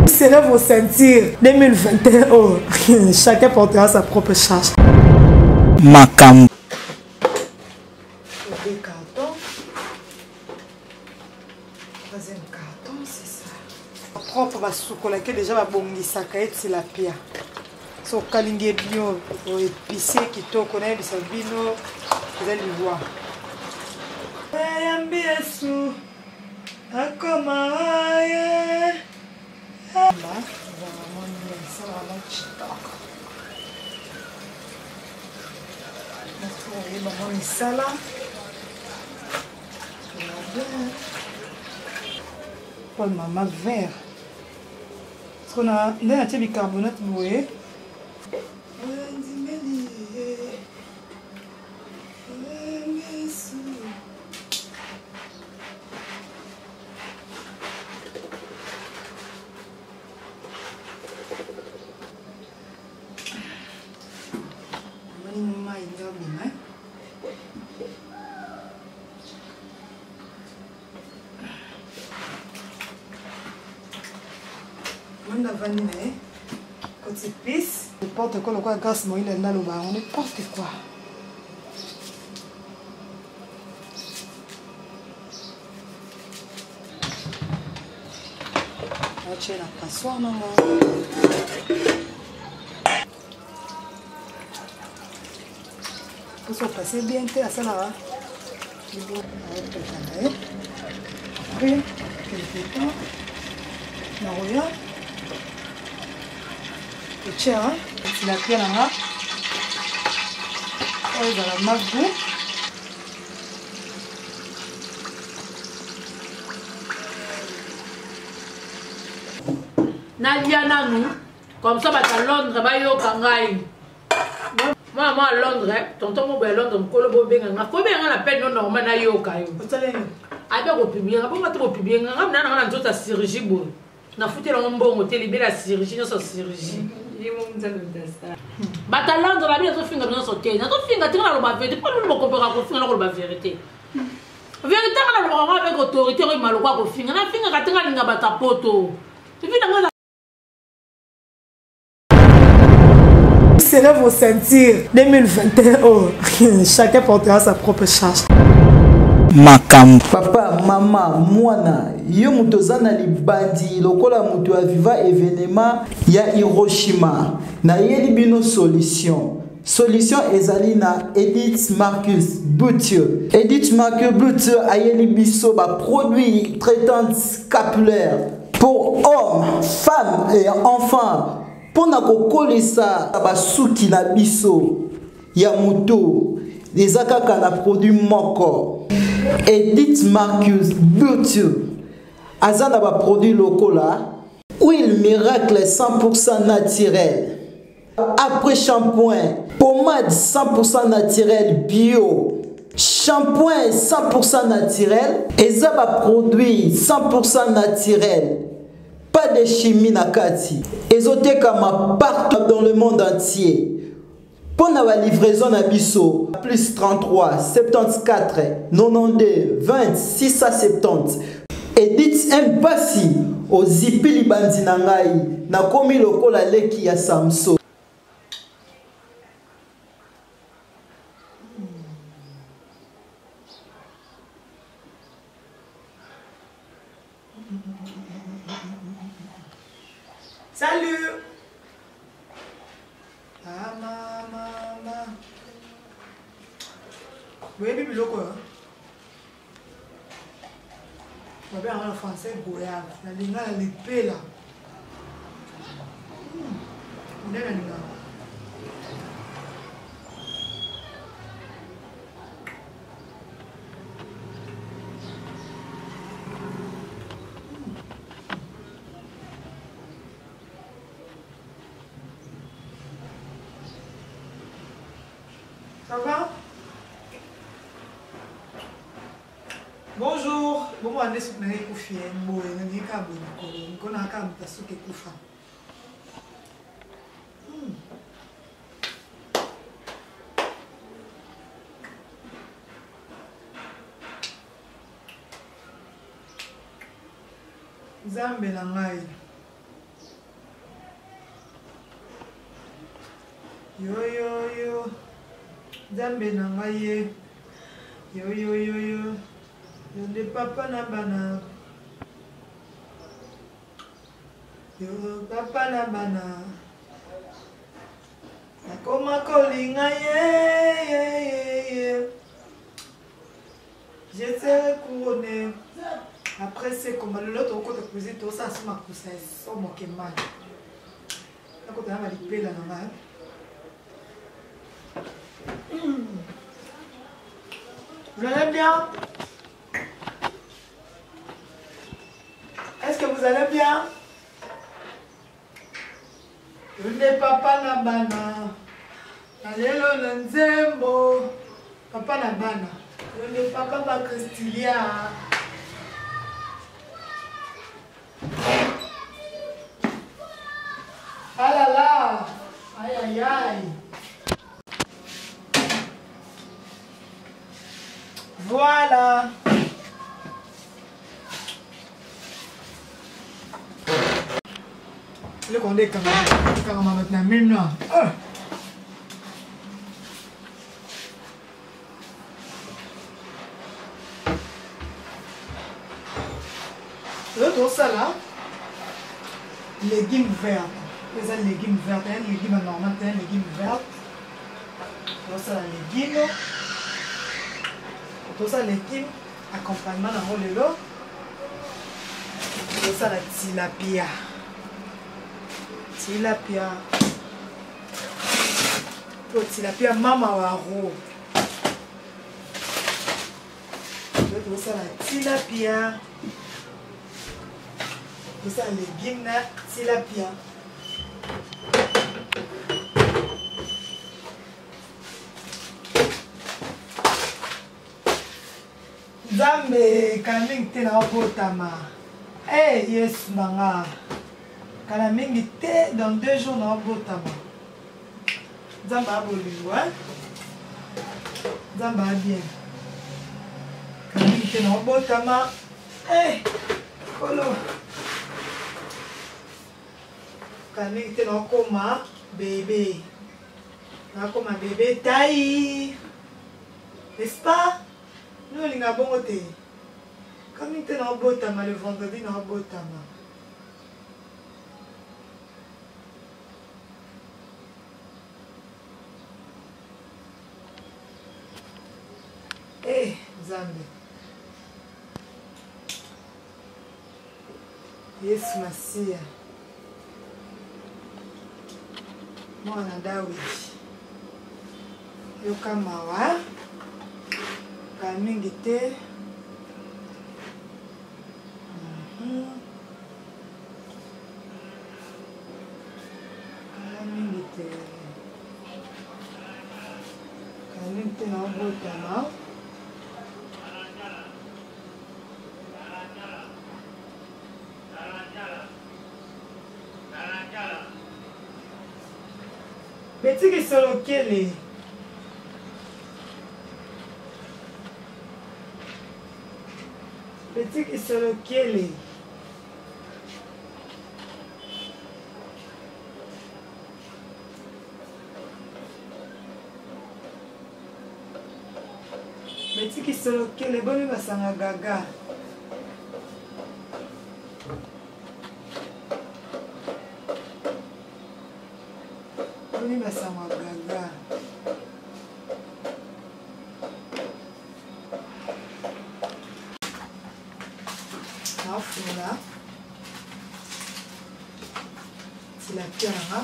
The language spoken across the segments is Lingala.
Serrez vos ceintures. 2021, oh, chacun portera sa propre charge. Macam. Des cartons. Troisième carton, c'est ça. Propre va soukola que déjà va bongisa kaeti la pia. So kalinge bio o épicé kitoko na bisa bino vous allez voir. Ayambi Yesu akoma aye. Là, ça va vraiment chitoko. Vous voyez ça là. Paul maman vert. Parce qu'on a là un bicarbonate vous voyez. La vanille, quand tu pisses, n'importe quoi, le quoi, grâce à moi, il est là, n'importe quoi. Là, tu es la passoire, maman. Pour se passer bien, tu es à ça là. Après, quelques temps, on regarde. C'est cher, hein? C'est la pierre là. Oh, dans la MacBook. Nadia Nanou, comme ça, à Londres, Bayo Kangai. Moi, à Londres, tonton mon à Londres, me colle bien. Faut bien la peine non normal na yo kayo. Avec au publier, après on va publier, on a une autre chirurgie bon. Na foutu la bon hôtel, libérer la chirurgie, non sa chirurgie. Batalan dans la vie, ils ont fait une sauté. Ils ont fait une vérité. Pas nous ne comparer la vérité. Vérité, on a avec autorité, on a mal au quoi qu'on fait. On a fait une raté, on a battu poto. Serrez vos ceintures. 2021, oh, chacun portera sa propre charge. Macam. Papa, maman, mwana, yo mutozana libandi lokola mutu aviva événement ya Hiroshima. Na yeli bino solution. Solution ezali na Edith Marcus Boutier. Edith Marcus Boutier a yeli biso ba produit traitant scapulaire pour hommes, femmes et enfants. Pour na kokolisa ba suki na biso ya muto. Des akaka na produit moko. Edith Marcus Boutier azana ba produit lokola huile miracle 100% naturel, après shampoing, pommade 100% naturel bio, shampoing 100% naturel et ça ba produit 100% naturel, pas de chimie na kati ezoteka partout dans le monde entier. Pour la livraison à Bisso, plus 33 74 92 20 670. Et dites un passi aux zipili bandinangai na komi lokola leki ya Samso. Salut. Ah maman. Vous voyez le logo hein? On va en français goyave. La ligne là, l'épée là. On est là. Ça va? Bonjour. Bon, on est sur le koufi. Bon, on est à bon. On a quand même ta soupe koufa. Zambe na ngai. Yo yo yo. Zambe na ngai. Yo yo yo yo. Yo de papa na bana. Yo papa na bana. Nakoma kolinga ye. J'étais couronné. Après c'est comme l'autre au côté posé tout ça sur ma poussée. Oh mon mal. Là quand on a malipé là normal. Vous allez bien? Est-ce que vous allez bien? Je n'ai papa na bana. Alelo na nzembo. Papa na bana. Je n'ai papa ba Christilia. Ah là là. Aïe aïe aïe. Voilà. Le qu'on est quand même maintenant 1000 ans. Le ça là, légumes verts. Les légumes verts, un légume normal, un légume vert. Ça la légumes. Tout ça légumes, accompagnement dans le lot. Tout ça la tilapia. Tilapia. Tilapia mama waro. Tout ça la tilapia. Tout ça légumes na tilapia. Zambe kamingi te na obotama. Eh yes nanga. Kana mingi te dans 2 jours na obotama. Zamba bolingo hein. Zamba bien. Kamingi te na obotama. Eh kolo. Kamingi te na koma bébé. Na koma bébé taille. N'est-ce pas? Nous, on a bon côté. Comme il était dans le botama le vendredi, dans le botama. Eh, Zambe. Yes, Masia. Moi, on a dawi. Yokamawa. Kamingi te. Kamingi te. Kamingi te na obotama. Beti ki solo kele. Petit qui se le kele. Petit qui se le kele. Boni basanga gaga. Boni basanga gaga. Voilà. C'est la pierre.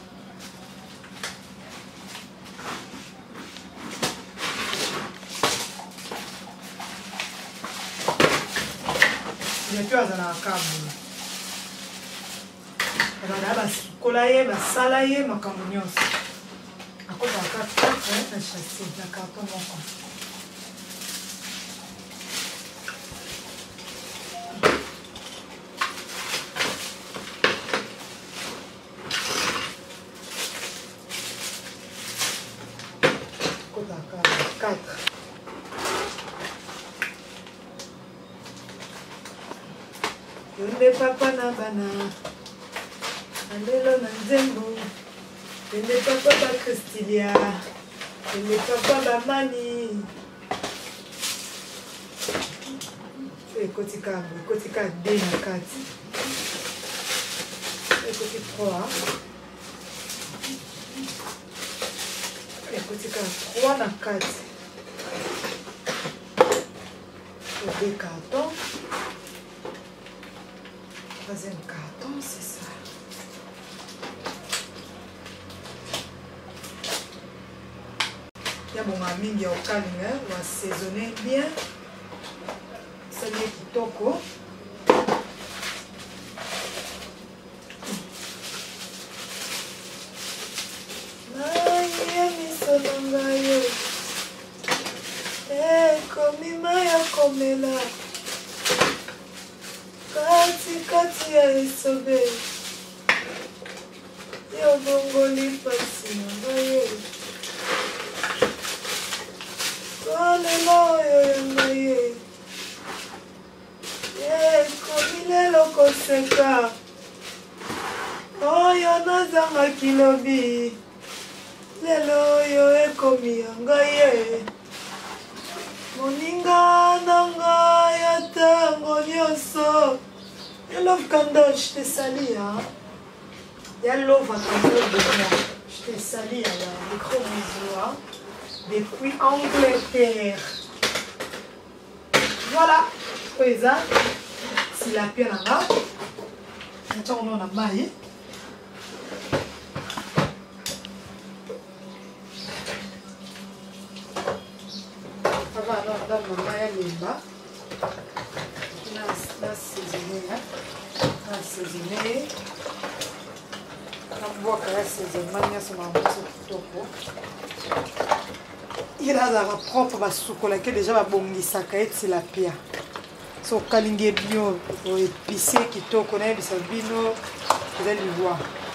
Les pierres dans la câble. On a la colaye, la salaye, ma camonios. À cause de la carte, on a chassé la carton mon Yonde papa na bana. Andelo na nzembo. Pembe papa ba Christilia. Pembe papa ba Mani. Kotika D na kati. Côté 3. Kotika 3 na kati. Deux cartons. Troisième carton, c'est ça. Il y a mon ami qui est au calme, on va assaisonner bien. Ça y est, kitoko. Komela kati ya esobe yo bongoli pasi na ngai kolela oyo ya ngai ekomi lelo koseka oyo nazangaki lobi lelo oyo ekomi ya ngai moninga nanga ya tango nyonso. Ya love Kando, je te salue, hein. Ya love à Kando de moi. Je te salue, hein. Des gros bisous, hein. Depuis Angleterre. Voilà. Présent. Si la pierre là-bas. Attends, on a maillé. Dans maman ya lemba na saisonné na mboka ya saisonnement nyonso na moso kitoko ila azalaka propre basukolaki deja babongisaka etila pia so okalingi ebino oepise kitoko nayebisa bino eza liwa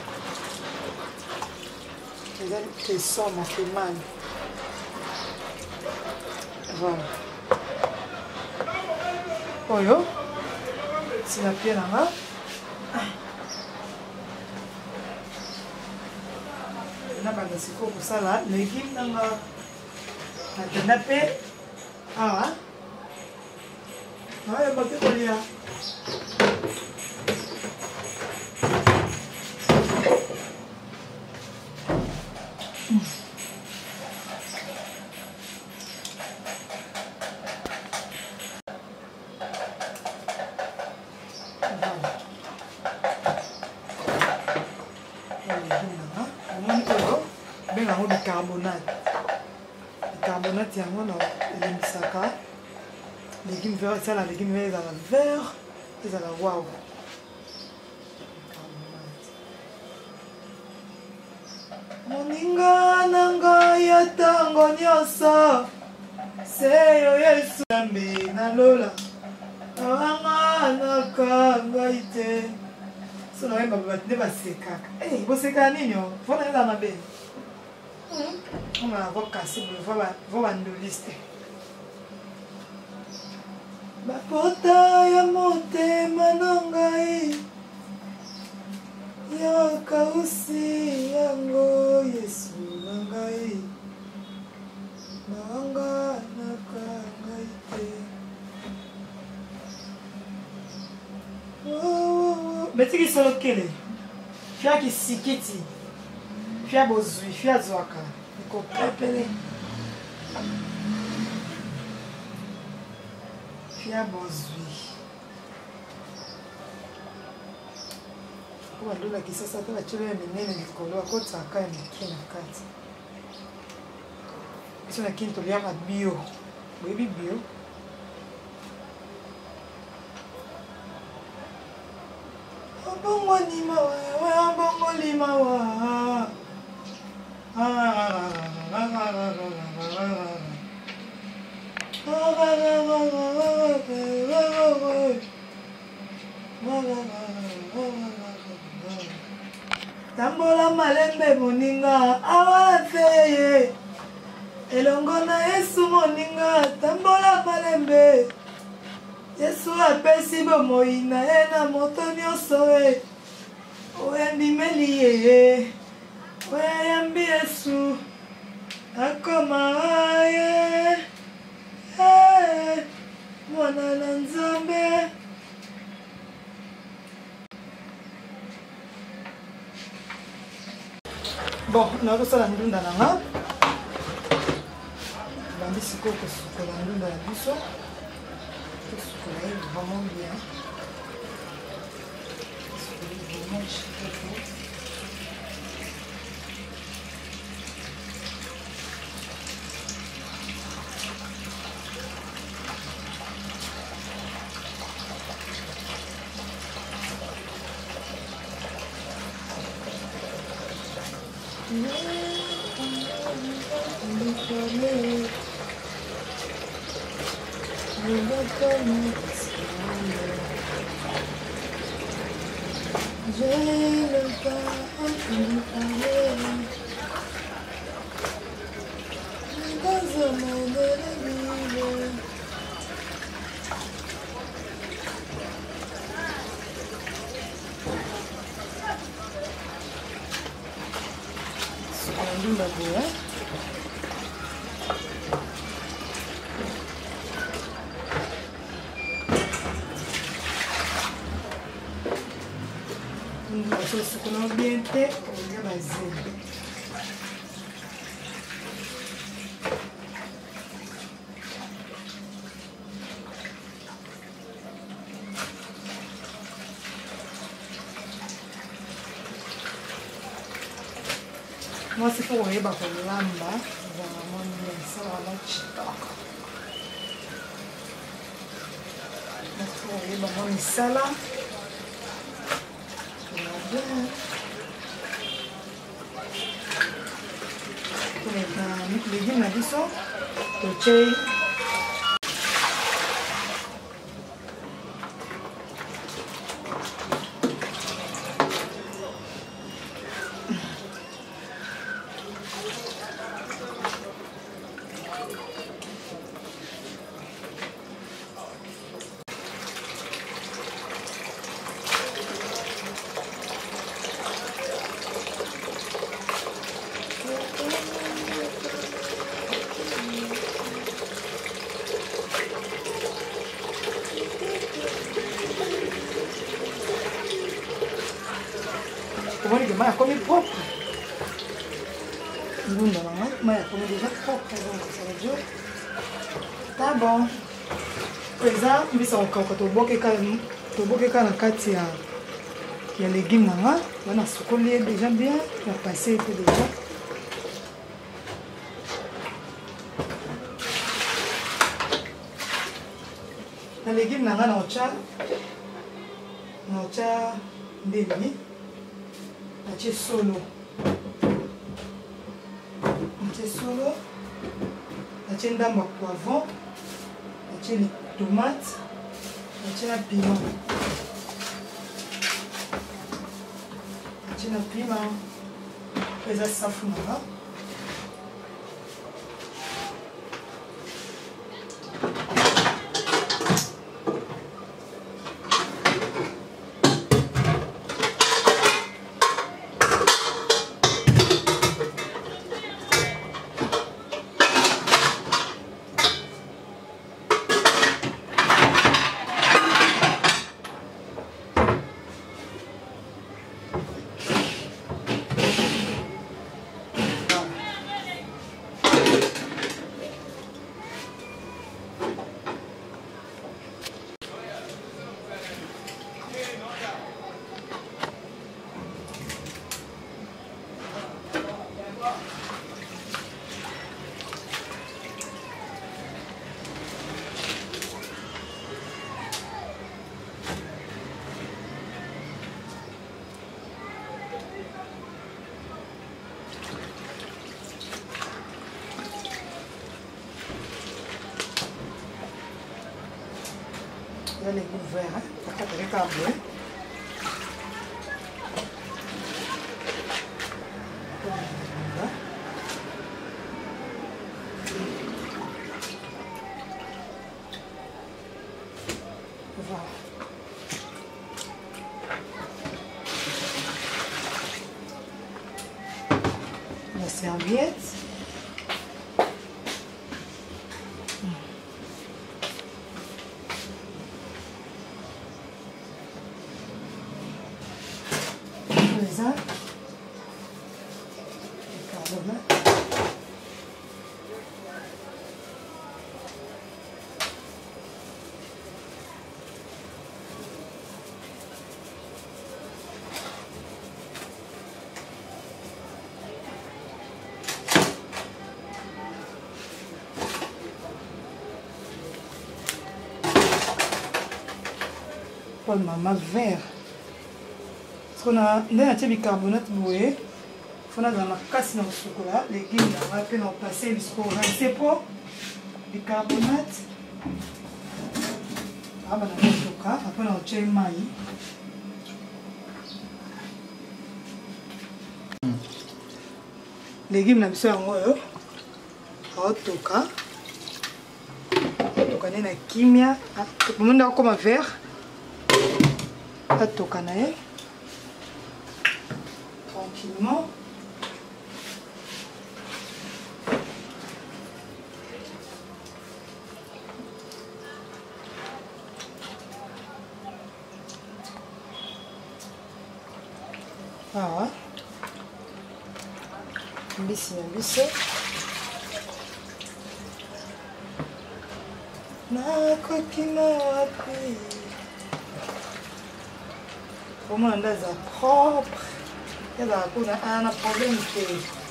eza tesson makemani. Voilà. Oyo, si la pierre là-bas. Na banda siko kusala légume nanga. Na pe. Ah. Ah, ya bote kolia. Bicarbonate yango na elimisaka légume vert eza na légume vert ezala vert ezala wow. Moninga nanga ya tango nyonso seyo Yesu nambe nalola awanga nakanga ite so na wemba batinde basekaka boseka nini fona eza mabe. On va avoir cassé le vandaliste. Bakota ya motema nangai ya kausi yango Yesu nangai nanga nakangai te. Betiki solo kele. Fia ki sikiti. Fia bozui, fia zwaka. Iko pepele. Fia bozui. Kwa ndola kisasa tena chile ya minene nikolo akota akaya mikina kati. Kiso na kinto liama bio. Baby bio. Abongo ni mawa, abongo ni mawa. Tambola malembe moninga awafeye elongo na Yesu moninga tambola malembe Yesu apesi bomoi na ye na moto nyonso e oyandimeli ye oya Bon, na kosala ndunda nanga. Bandi sikoyo kosukola ndunda na biso. Kosukola ye vraiment bien. Kosukola vraiment kitoko. Sucuna ambiente, olha mais Nossa, se for reba com lamba, vamos lançar a noite. Mas se for reba, vamos sala. Legime na biso toche mais come pouco. Bunda não, mas come déjà pouco, tá bom. Coisa, bisa ukauka toboke na kati ya légumes nanga, wana sukoli déjà bien, ya passé peu déjà. Na légumes nanga na ocha ndeni. Natie solo, natie ndamba poivron, natie les tomates, natie la piment, natie la piment, pesa safu nanga. Les couverts, avec un bleu. Voilà. La serviette. papa maman vert. Parce qu'on a un bicarbonate boué. On a dans la casse dans le chocolat. Les légumes, on va faire passer jusqu'au rincé pour bicarbonate. Ah, ben, on a tout cas. Après, on a un maïs. Légumes, on a besoin de tout cas. On a une kimia. Tout le monde a comme un verre. Tout cas, tranquillement. Ah, mbisi na biso nakoki na wapi omona nda eza propre ezala kuna ana problème te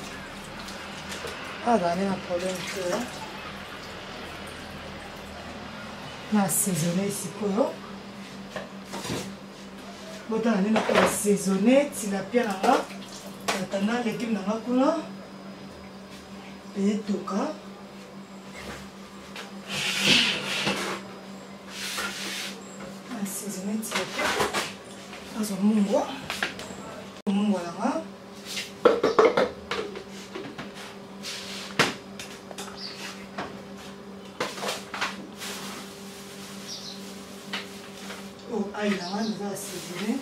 azala nde na problème te na assaisonné sikoyo botana nde nakoki assaisonné tilapia nanga atanda légume nanga kuna eyetoka assaisonné tilapia azwa mungwa nanga ail nanga eza assaisonné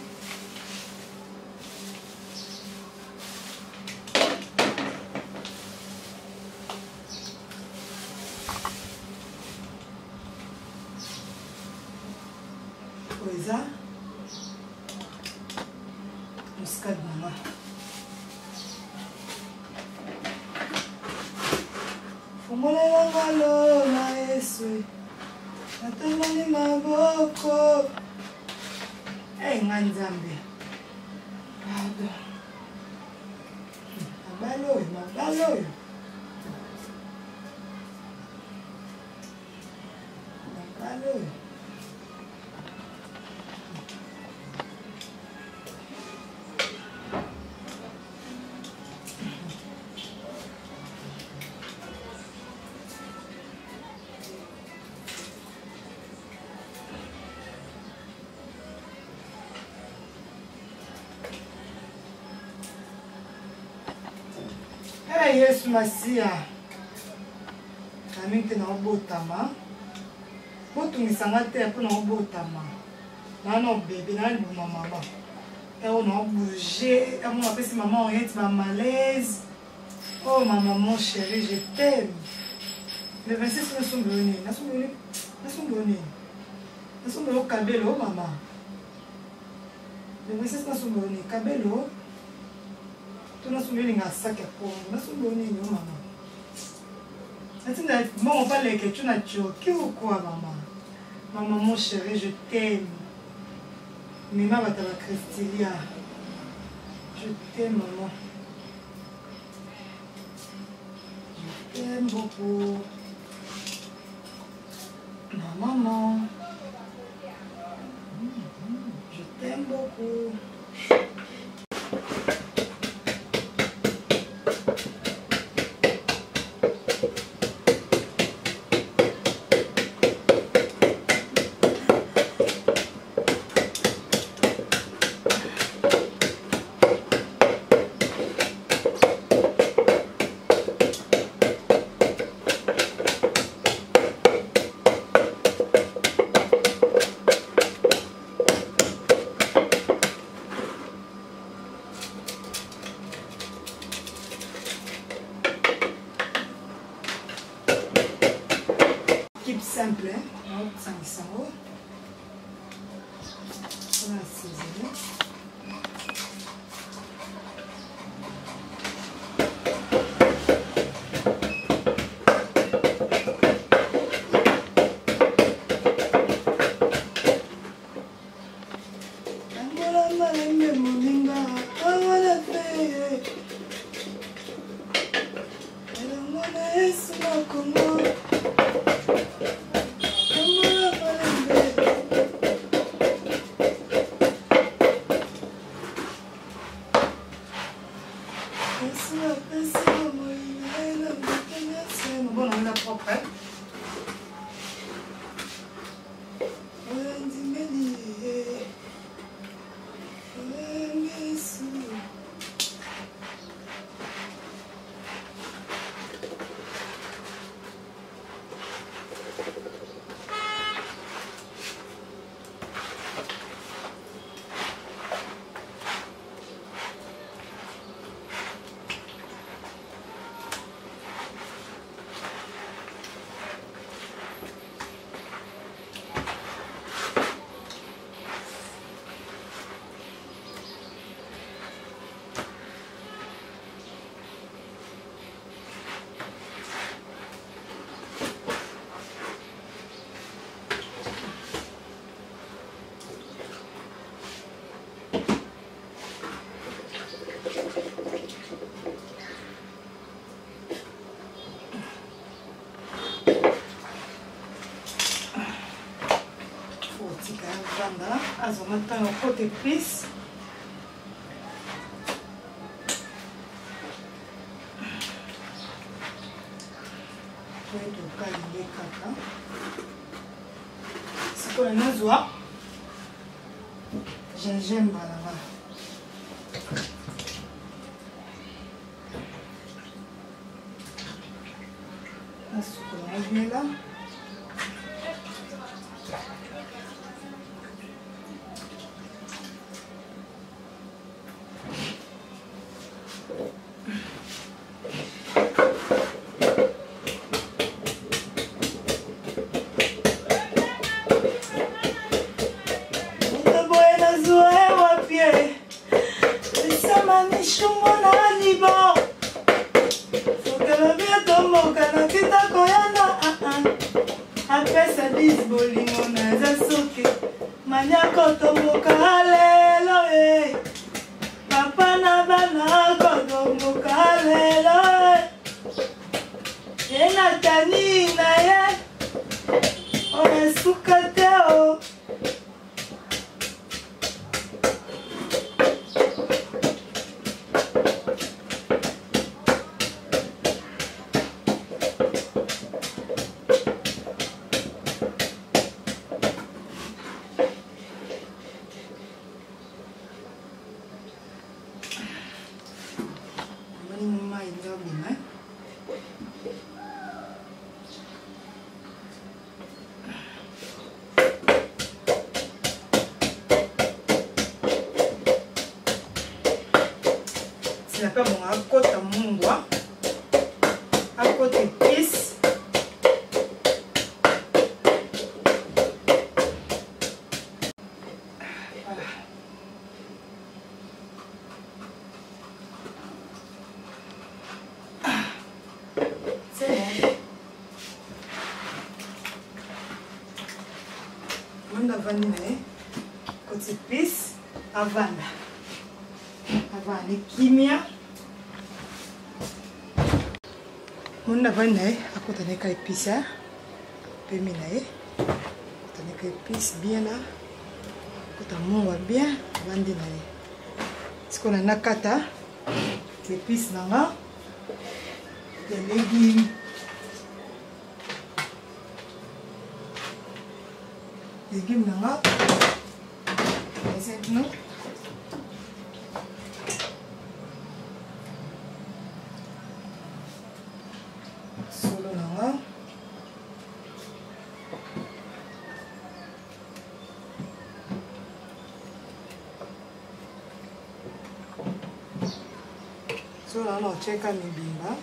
eza muscade nanga fungolelanga lola yesu natongani maboko nga nzambe pardon mabalo oyo Yesu Masia kami te na obotama botungisanga te mpo na obotama nana bébé nana libuma mama eo na obouge amona apesi mama oyeti bamalaise oh ma maman chérie je t'aime le 26 nasumbelo kabelo mama le 26 nasumbelo kabelo tuna sumbeli nga sac ya pongo na sumbeli nyo mama atinda bon pas les que tu n'as choqué ou quoi maman mon chéri je t'aime Mima batala Christilia je t'aime maman je t'aime beaucoup maman je t'aime beaucoup. Simple, hein? Ça va. On va assaisonner. Bon, on l'a propre. As on attend au côté épice. Pour être calé caca. C'est pour la joie. Gingembre là-bas. La soupe là. C'est pas bon, à côté de mon bois, à côté de pisse. Voilà. C'est bon. On a vanille, côté pisse, à vendre. Avant les kimia, on a vanné à côté de l'épice, péminae, côté de l'épice bien là, côté de mon bien, vandinae. Ce qu'on a nakata, l'épice nanga, des légumes, nanga, c'est non. So là, on check à mibimba.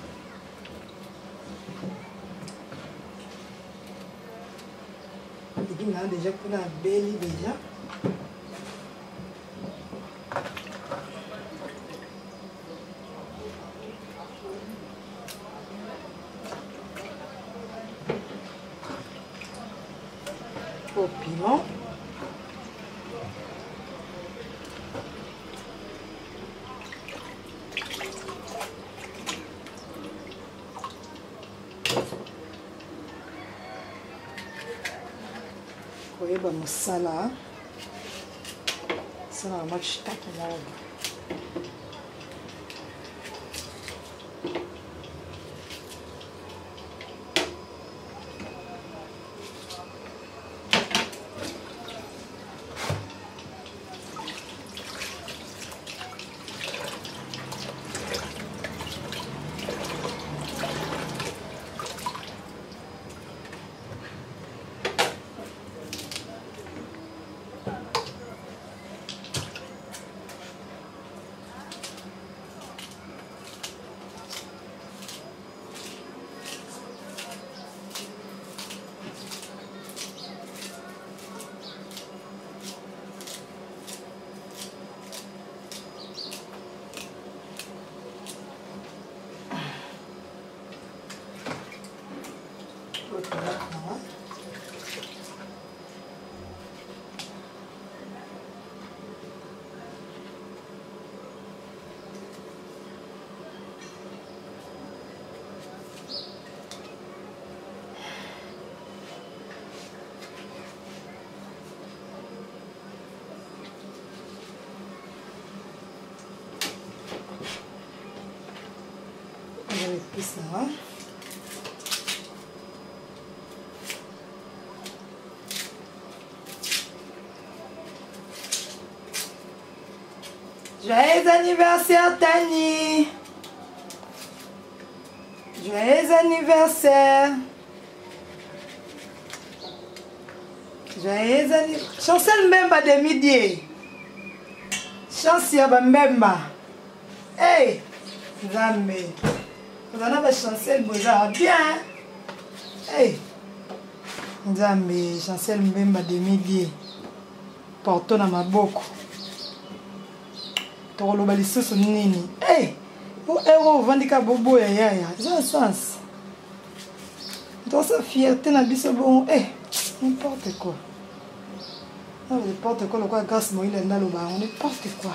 Il y a déjà pour la belle déjà. Au piment. Koyeba mosala sala na kitoko moko. Épices là. Joyeux anniversaire Tani. Joyeux anniversaire. Joyeux anniversaire. Chancel Mbemba de midi. Chance ya Mbemba. Hey, Zambe. Vous en avez Chancel Boza bien. Hey, Zambe, Chancel Mbemba de midi. Porto na maboko. Tokoloba lisusu nini? Hey, ero vandika bobo ya yaya. J'ai un sens. Dans sa fierté na biso bon, hey, n'importe quoi. Non, n'importe quoi, le quoi grâce moi il est dans le bar, n'importe quoi.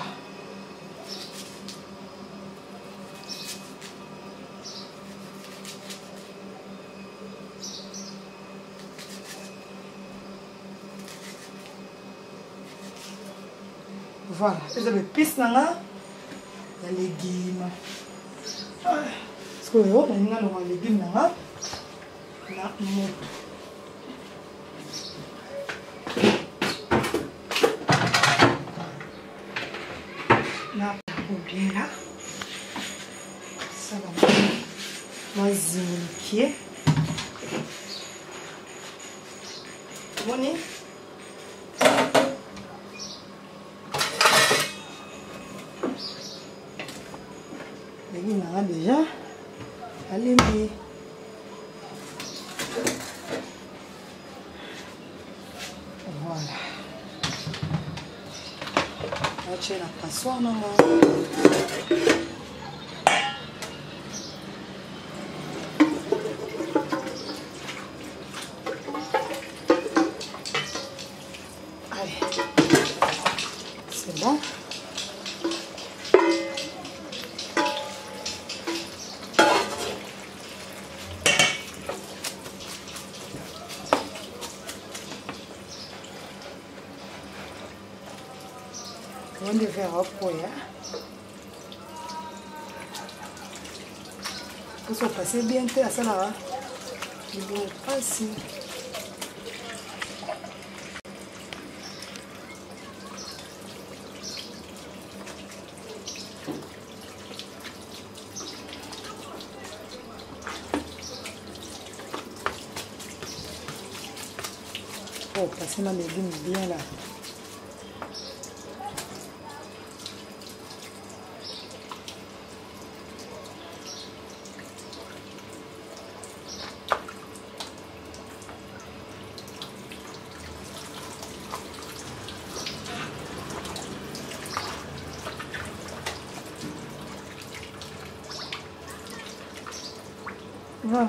Voilà, vous avez piste là, il y a les légumes. Parce que vous avez les légumes là, là, là, bien là, ça va, moi ziniquer. Bon, il a déjà allumé. Voilà. Là, tu as la passoire, maman. Allez. C'est bon. On va faire apoiar. Pour se passer bien à ça là. Il est facile. Oh, passer ma légume bien là. Voilà.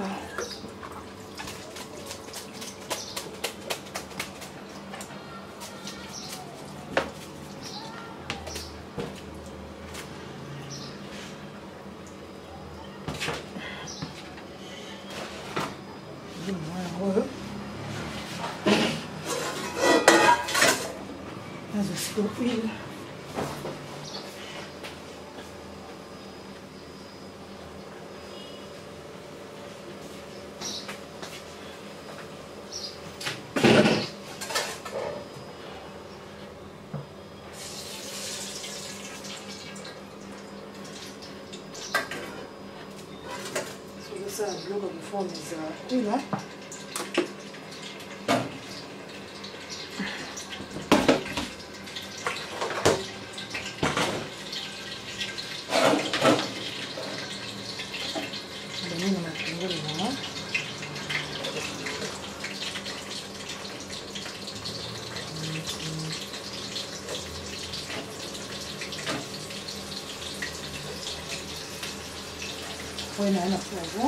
Huile. ça bloc comme forme ça. Oui là. Bueno, no puedo.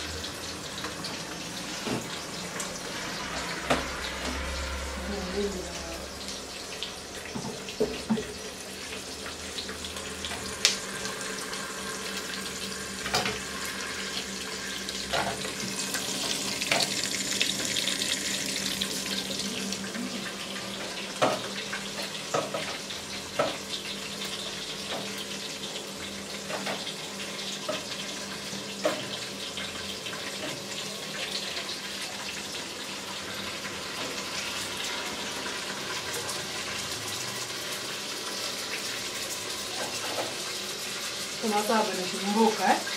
Não sabe, né? Que não boca, é?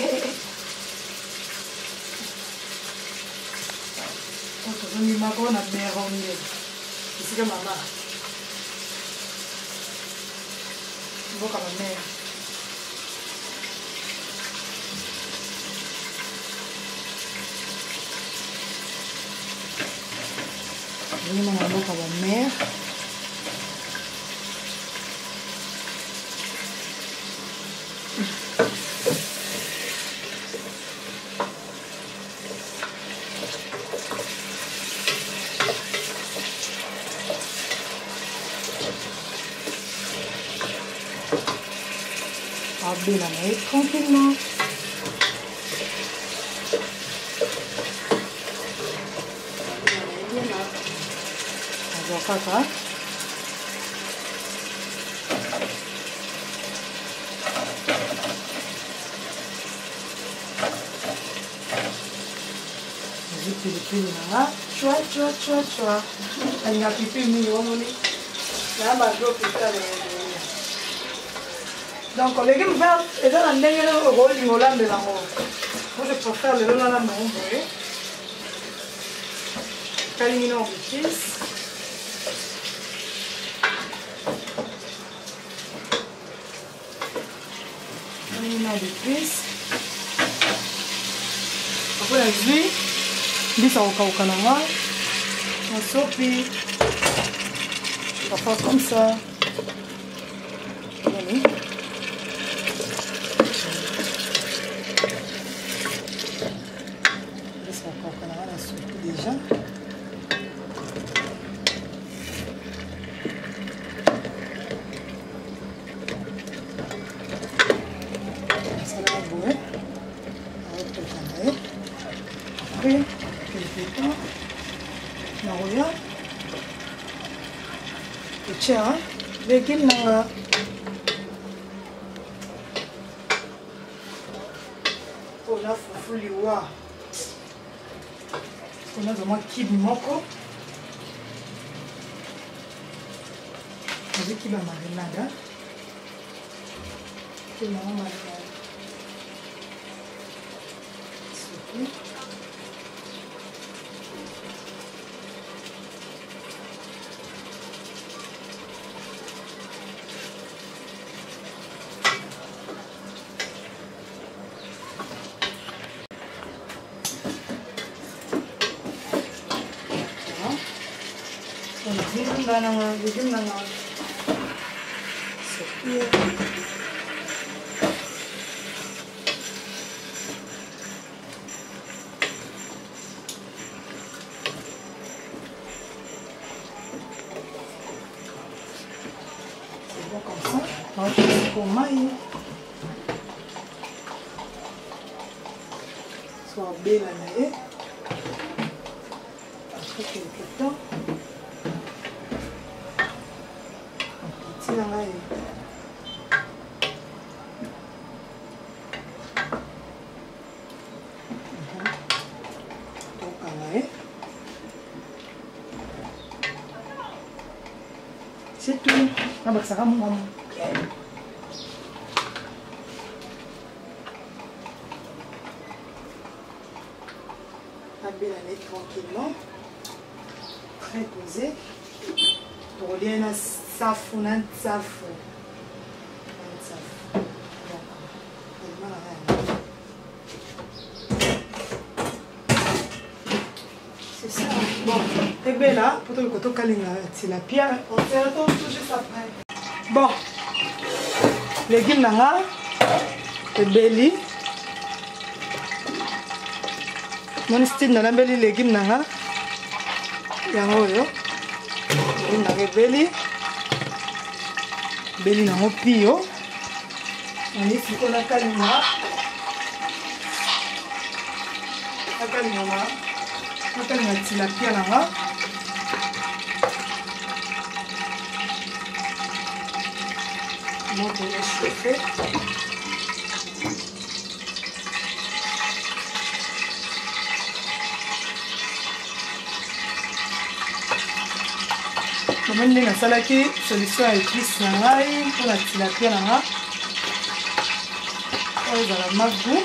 Então, eu me mago na minha reunião. Isso que é mamá. Boca na minha. Ini na boca na minha. Abrir la main tranquillement. Agora cá. Pilipili na chua. Alinga pipi mingi wamoni. Na ba do pipi. Donc les légumes verts, ils ont un dernier rôle du Hollande de la mort. Moi je préfère le Hollande de la mort. Calimino de cheese. Calimino de cheese. Après la jus, bis au caucanama. La soupe. On va faire comme ça. Allez. Déjà. Ça va bouer. Après, quelques temps, on regarde. Et tiens, légumes là. Oh là, faut les voir. On a vraiment kibi moko. On a kibi marinade. Kibi marinade. Soupe. Bikin na soupe. C'est bon comme ça. On va faire pour maille. Soit belle à naïe. Après quelques temps. C'est tout. Ah bah ça va mon maman. bien aller tranquillement. Très posé. Pour lier na safu na safu. C'est ça. Bon, et bien là, pour le côté kalinga, c'est la pierre. On se retrouve tout juste après. Bon, légumes nanga, et belly. Mon style na belly légumes nanga. Yango yo. Nanga belly. Belly nango pio. On est sur la kalinga. La kalinga. La tilapia là-bas. Monte les chauffer. Comment on a salaki solution à épices là pour la tilapia là-bas. On va la magou.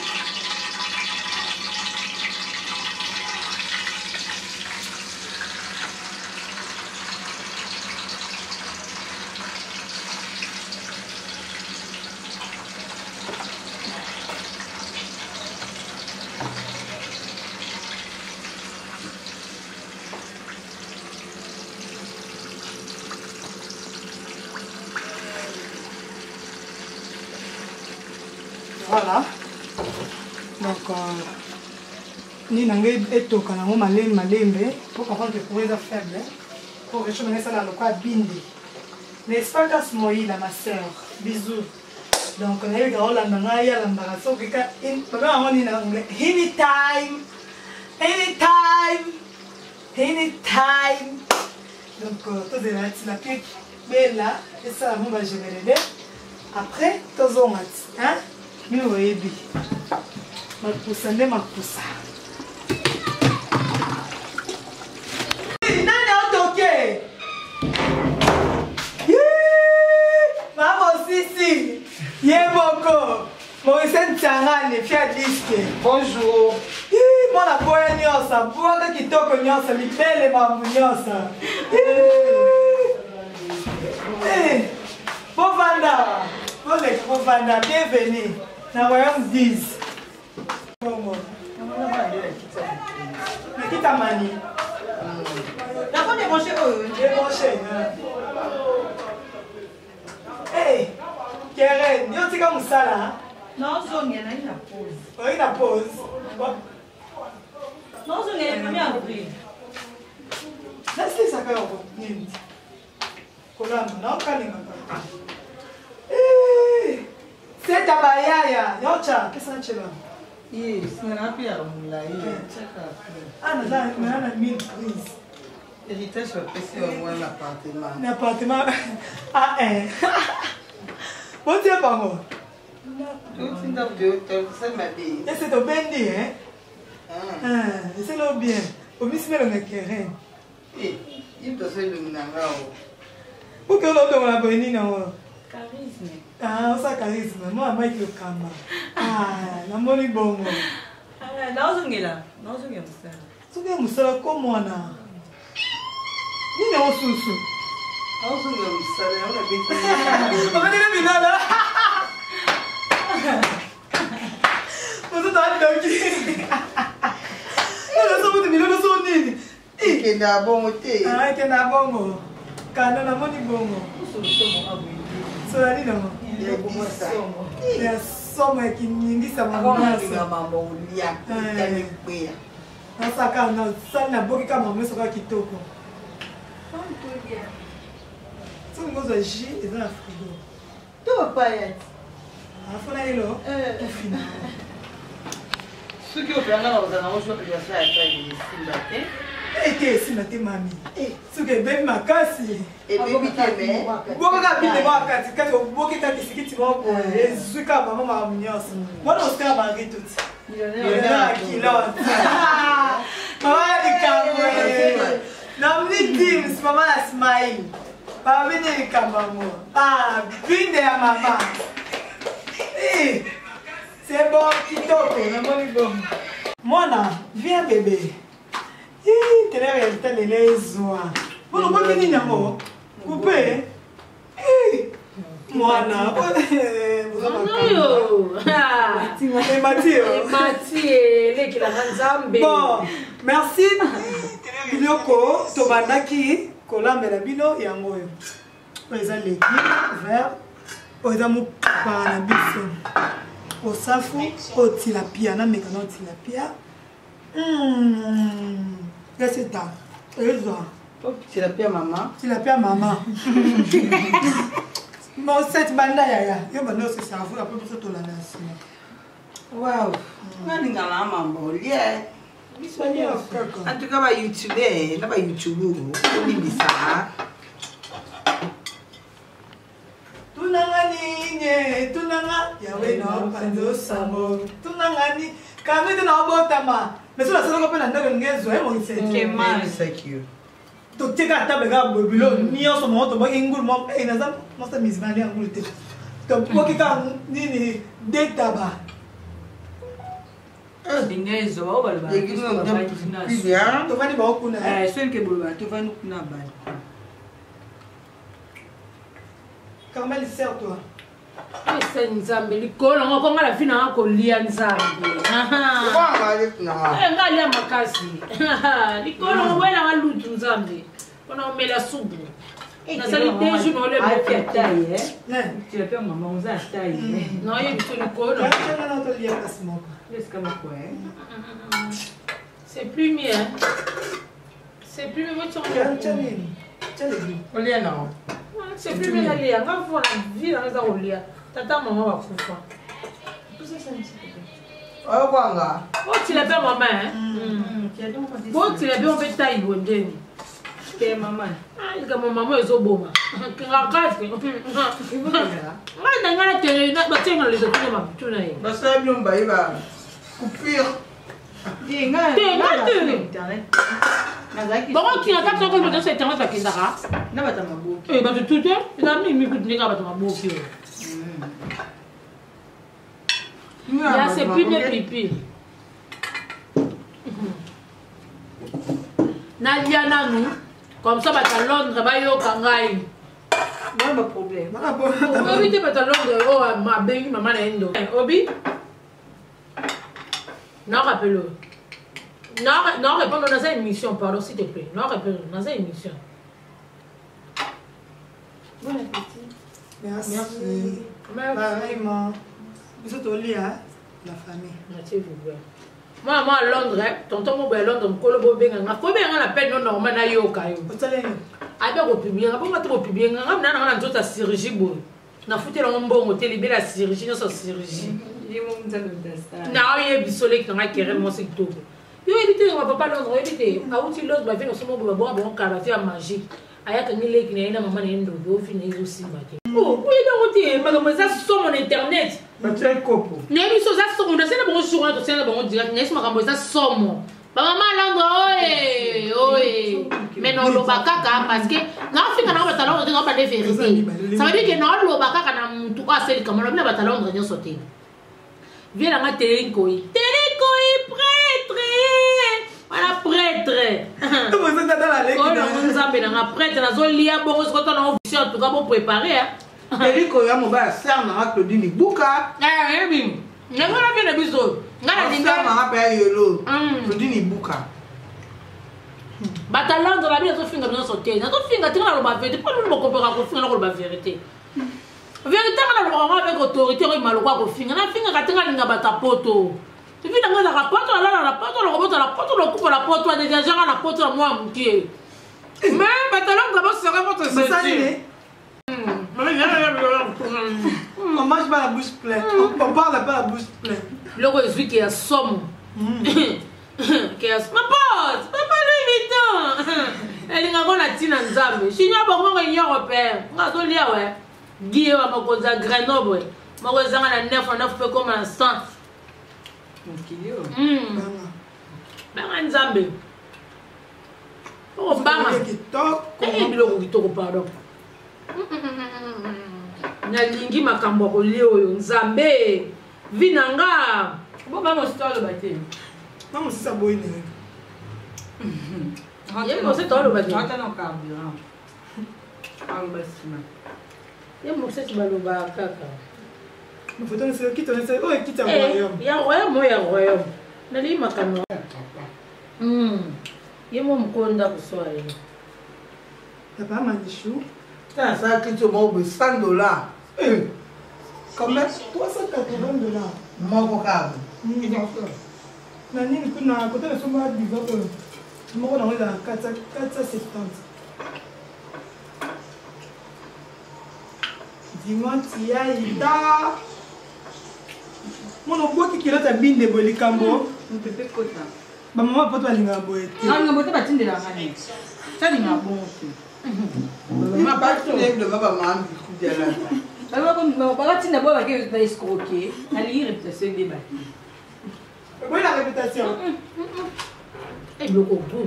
Voilà. Donc, ni nangai etoka nango malembe pour comprendre que pour les faible pour que je me laisse là le quoi bindi. N'est-ce pas casse moi là ma sœur. Bisous. Donc on a eu gros la nanga ya la mbaraso que in pas on en anglais. Anytime. Donc tout de la pique bella et ça on va gérer. Après tous on hein. Mi oyebi makusa nde makusa nani otoke mama sisi yeboko Moïse Ntangane Fiat Disque bonjour mona boya nyosa boka kitoko nyosa libele mambu nyosa Bovanda bienvenue na royaume 10 Bongo Nakita mani na ko débrancher débrancher hey Keren yo tika musala non zonge na ina pause oui na pause non zonge le 1er avril là c'est ça que on nini kolamba na kalinga ka c'est tabayaya yocha pesa nchela yes na pia mulai chaka ana na 1000 prise héritage sur PC au moins l'appartement ah bon Dieu pas moi tout une dame de ça m'a dit et c'est au bendi c'est le bien au bismel on est keren il doit faire le nangao pour que l'autre on a béni non charisme ah ça charisme moi Mike le kama na moni bongo naozongela musala soki musala ko mwana nini osusu naozongela musala ona beti ometele binala mosusu adoki ozosomuti milolo so nini ekende abongo te ekende abongo kanda namoni bongo solani nango ya somo ekinyingisa nasaka nasali naboki kaka mama esoka kitoko soki ngozwa jus eza na frigo afona elo tofina soki opelanga na kozala nango joapelasa ya tayi esimba te eke esimba te mami soki ebebi makasi ebebi te bokaka bine mwa katikati oboki kaka esikiti moko ezwi kaka mama makambo nyonso wana osikaka barito ti kilote mama ya likambo na mnidims mama na smile mama bine likambo yango binde ya mama c'est bon kitoko namoni bongo mwana viens bébé télé réalité les zoa. Bon, moi qui n'y a pas. Coupé. Moana. Bon, merci. Biloko, Tobandaki, Kolambela Bino, Yangoyo. Ils ont les verts, ils ont mon panabiso. Au safu, au tilapia, na mekano tilapia. Qu'est-ce que c'est? Tilapia maman. Tilapia maman. Bon, cette bande yaya, yo bande aussi ça vous après pour tout la nation. Wow. Nani ngala mambo lié. En tout cas, va YouTube, na ba YouTube, ni bisa. Tunanga, yawe no pando samo. Tunangani, kami de na botama. Mais ça ça ko pena ndenge ngezo e mo ise. Kemal secure. To teka ta bega bobilo ni on so mo to bo ingul mo e na za mo sta mizmali angul te. To po ki ka nini data ba. Dinheiro ou balba? Tu vai de balcão, né? É, só que balba, tu vai no nabal. Calma ele certo. Esse nzambe likolo ngoko ngala fina ngako lia nzambe. Ngalia makasi. Likolo ngwela ngalutu nzambe. Kona umela subu. Na sali deju no le taille, né? Tu as peur maman, on a taille. Non, il est likolo. Não tô lia pra cima. C'est plus mieux. C'est plus mieux. C'est plus mieux d'aller. On va voir la vie dans les aroulias. Tata maman va foutre. Oh, tu l'as fait maman, hein? Bon, tu l'as fait, on fait taille, bon Dieu. C'est maman. Ah, il y a mon maman est au beau. Qui raconte. Moi, dans la télé, on va tenir les autres ma putain. Bah ça bien bah coupure. Bon, qui a tapé sur le c'est terrain qui dara. Na bata maboki. Eh bah tout est, il a mis mi ni ka bata maboki. Là c'est plus de pipi. Nadia nanu comme ça bata Londres ba yo kangai. Pas de problème. Obi te bata Londres oh ma bengi maman na endo. Obi non, rappelle-le. Non, répondre dans une émission, pardon, s'il te plaît. Non, répondre dans une émission. Bon appétit. Merci. Pareillement. Vous êtes au lit, hein? La famille. Merci, vous. Moi, à Londres, tonton, moi, à Londres, je suis bien. Je suis bien, la peine non normale à Yoka. Vous allez bien au public. Je suis au public. Je suis dans la chirurgie. Je suis dans la chirurgie. La chirurgie, non, c'est chirurgie. Non, il y a des soleils qui ont été tout. Il y a des gens qui ne pas Londres. Il y a des gens qui ont été manger. Il y a des gens qui ont été aussi. Oh, oui, donc, mademoiselle, sur mon internet. Tu es copo. Il y a des choses qui sont dans le bonjour, tu sais, bon direct. Il y a des mademoiselle sur mon. Maman Londres, oui. Mais non, le bakaka, parce que non, on n'a pas talent, on n'a pas de vérité. Ça veut dire que non, le bakaka n'a tout cas, c'est comme on n'a pas talent, on a sauté. Viens dans ma télécoï. Télécoï, prêtre. Voilà, prêtre. Vous êtes dans la lettre. On a un prêtre, on a un lien, bon, on a un officier, en tout cas, pour préparer. Télécoï, on va faire un Claudine Ibuka. Eh oui. On a bien le bisou. On a dit que Claudine Ibuka. Batalan dans la vie, on a fait un sauté. On a fait un vérité. Pas nous, on comprend la vérité. Vérité, on a avec autorité, on a le fin. On a fait un batapoto. Tu vis dans la porte, on a la porte, on remonte la porte, on coupe la porte, on a déjà la porte, on a moi mon pied. Mais Batalan d'abord serait votre sécurité. On mange pas la bouche pleine. On parle pas la bouche pleine. Le résultat qui est somme. Qui est ma pote, papa Louis Vuitton. Elle est encore la tina nzambe. Je suis là pour moi réunion européenne. On a tout lié ouais. Guillaume a mon cousin Grenoble. Mon cousin a la 9 peu comme un 100. Ben nzambe. Oh bama. Eh biloko kitoko pardon. Nalingi makambo kolio oyo nzambe. Vinanga. Bon bama sitolo bate. Non, c'est ça boy. Você tá olhando bem. Até não carburant. Algo bem. E você te baluba caca. Não foi tão cedo que tu não sei. Oi, que tá bom. Ya royaume ya royaume. Nali makano. Yemo mkonda kuswahili. T'as pas manichou? T'as ça que tu m'as $100. Combien? $380. Mon cocado. Nani, kuna côté de son bar du vent. Moi, on est dans 470. Dis-moi, tia ida. Mon oncle qui est là, t'as bien de bolikambo. On peut pas côté. Ba maman pas toi linga boete. Ah, on va pas tinde la ngani. Ça dit ma bon. Ma pas tout les de baba man du coup de la. Baba comme baba tinde bois avec va escroquer. Ali réputation débat. Quoi la réputation? Et le coco.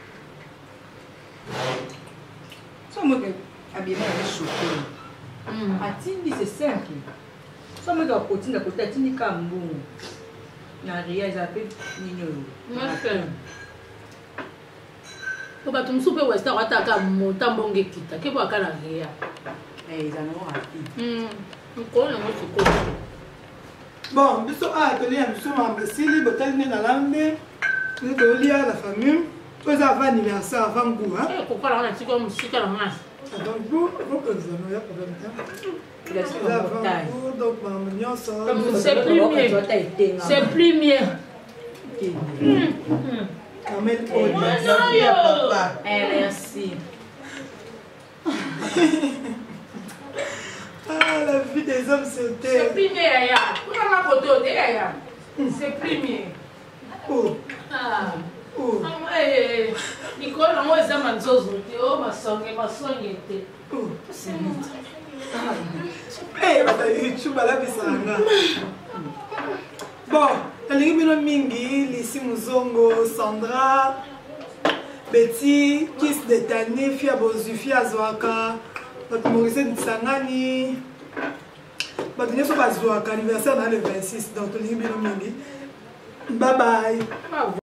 Ça moi que habillement avec chocolat. Atindi c'est simple. Ça moi que côté de côté atindi kambo. Na ria ils appellent nino. Ko bato musu pe westa wataka motambonge kita ke bwa kana ria. Ils en ont raté. Ko na mo ko. Bon, biso atelier biso mambesili botel ne na lambe. Nous devons lire la famille. Vous avez anniversaire avant goût, hein? Eh, pourquoi on a dit comme si on a donc vous, il faut que vous en ayez problème. Il a Vous avez avant goût, donc maman sort. C'est plus mieux. C'est plus mieux. Camel Papa. Merci. Ah, la vie des hommes c'est C'est plus mieux, ya. Pourquoi ma photo ya? C'est plus mieux. Oh. Ah. Oh. Eh, Nicole, on va examiner zozo. Oh, ma songe était. Oh. C'est bon. Eh, bata YouTube ala bisanga. Bon, nalingi bino mingi, Lisi Muzongo, Sandra, Betty, Kiss de Tani, Fia Bozu, Fia Zwaka, bato Maurice Nsangani, bato nyonso bazwaka anniversaire na le 26, donc tolingi bino mingi. Bye bye.